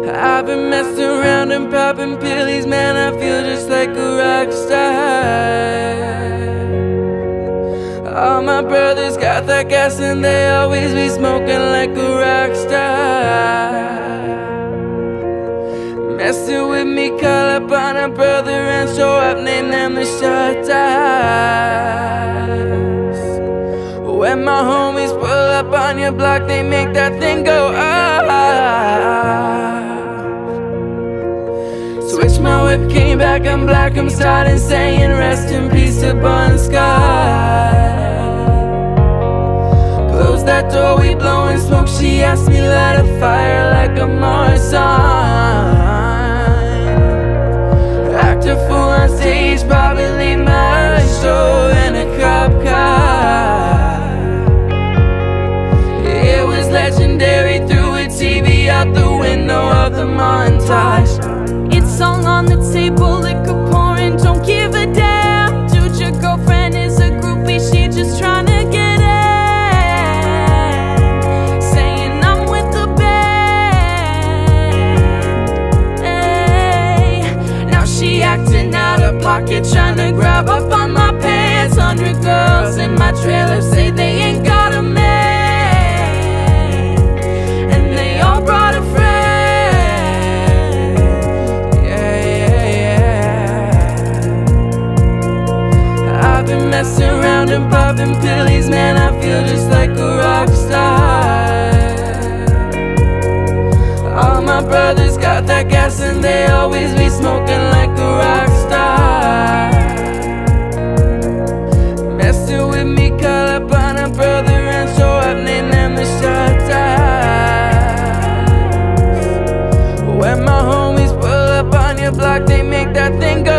I've been messing around and popping pillies, man, I feel just like a rock star. All my brothers got that gas and they always be smoking like a rock star. Messing with me, call up on a brother and show up, name them the short ties. When my homies pull up on your block, they make that thing go off. Switch my whip, came back, I'm black, I'm starting saying rest in peace to Bon Scott. Close that door, we blowing smoke, she asked me light a fire like a Morrison. Act a fool on stage, probably leave my show in a cop car. It was legendary, threw a TV out the window of the montage. It's all on the table, liquor pouring, don't give a damn. Dude, your girlfriend is a groupie, she just tryna get in. Saying I'm with the band. Hey. Now she acting out of pocket, tryna grab up on my pants. 100 girls in my trailer say they ain't got a man, and they all brought a friend. I've been messing around and popping pillies, man, I feel just like a rock star. All my brothers got that gas and they always be smoking like a rock star. Messing with me, call up on a brother and show up, name them the short ties. When my homies pull up on your block, they make that thing go